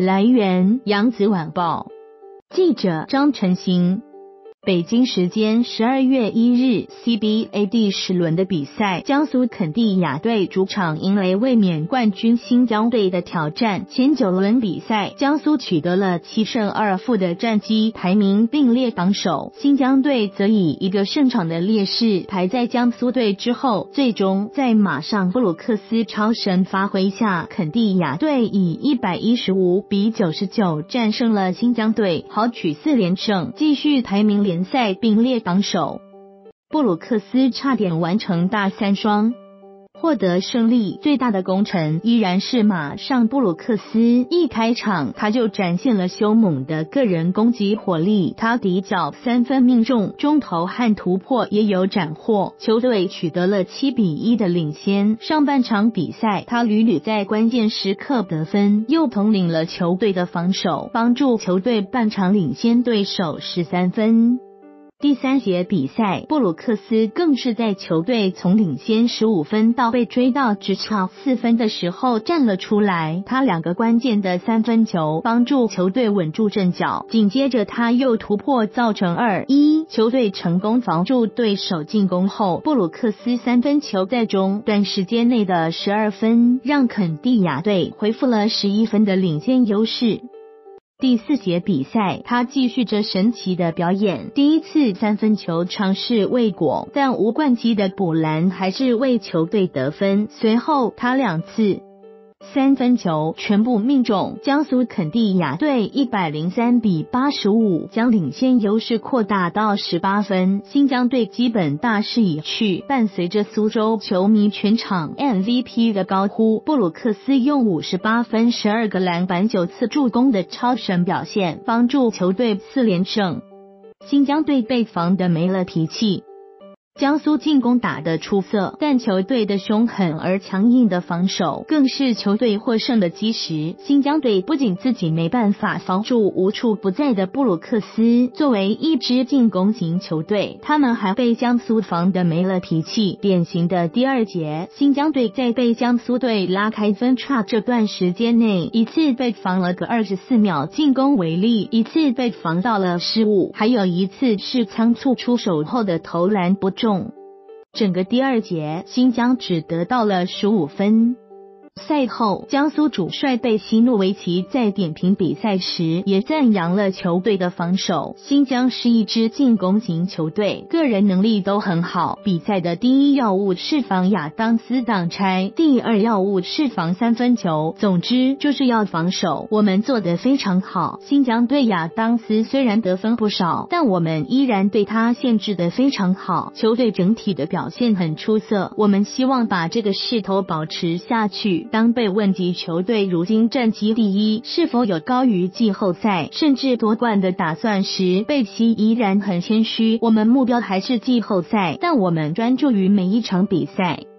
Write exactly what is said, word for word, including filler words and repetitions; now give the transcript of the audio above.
来源：扬子晚报，记者张晨星。北京时间十二月一日 C B A 第十轮的比赛，江苏肯蒂亚队主场迎来卫冕冠军新疆队的挑战。前九轮比赛，江苏取得了七胜二负的战绩，排名并列榜首。新疆队则以一个胜场的劣势排在江苏队之后，最终在马上布鲁克斯超神发挥下，肯蒂亚队以一百一十五比九十九战胜了新疆队，豪取四连胜，继续排名联赛并列榜首。布鲁克斯差点完成大三双，获得胜利，最大的功臣依然是马上布鲁克斯。一开场他就展现了凶猛的个人攻击火力，他底角三分命中，中投和突破也有斩获，球队取得了七比一的领先。上半场比赛他屡屡在关键时刻得分，又统领了球队的防守，帮助球队半场领先对手十三分。第三节比赛，布鲁克斯更是在球队从领先十五分到被追到只差四分的时候站了出来，他两个关键的三分球帮助球队稳住阵脚，紧接着他又突破造成二一，球队成功防住对手进攻后，布鲁克斯三分球在中短时间内的十二分，让肯蒂亚队恢复了十一分的领先优势。第四节比赛，他继续着神奇的表演，第一次三分球尝试未果，但吴冠基的补篮还是为球队得分。随后他两次三分球全部命中，江苏肯蒂亚队一百零三比八十五将领先优势扩大到十八分。新疆队基本大势已去，伴随着苏州球迷全场 M V P 的高呼，布鲁克斯用五十八分、十二个篮板、九次助攻的超神表现，帮助球队四连胜。新疆队被防得没了脾气。江苏进攻打得出色，但球队的凶狠而强硬的防守更是球队获胜的基石。新疆队不仅自己没办法防住无处不在的布鲁克斯，作为一支进攻型球队，他们还被江苏防得没了脾气。典型的第二节，新疆队在被江苏队拉开分差这段时间内，一次被防了个二十四秒进攻违例，一次被防到了失误，还有一次是仓促出手后的投篮不中。整个第二节，新疆只得到了十五分。赛后，江苏主帅贝西诺维奇在点评比赛时也赞扬了球队的防守。新疆是一支进攻型球队，个人能力都很好。比赛的第一要务是防亚当斯挡拆，第二要务是防三分球。总之就是要防守，我们做得非常好。新疆队亚当斯虽然得分不少，但我们依然对他限制得非常好。球队整体的表现很出色，我们希望把这个势头保持下去。当被问及球队如今战绩第一是否有高于季后赛甚至夺冠的打算时，贝西依然很谦虚，我们目标还是季后赛，但我们专注于每一场比赛。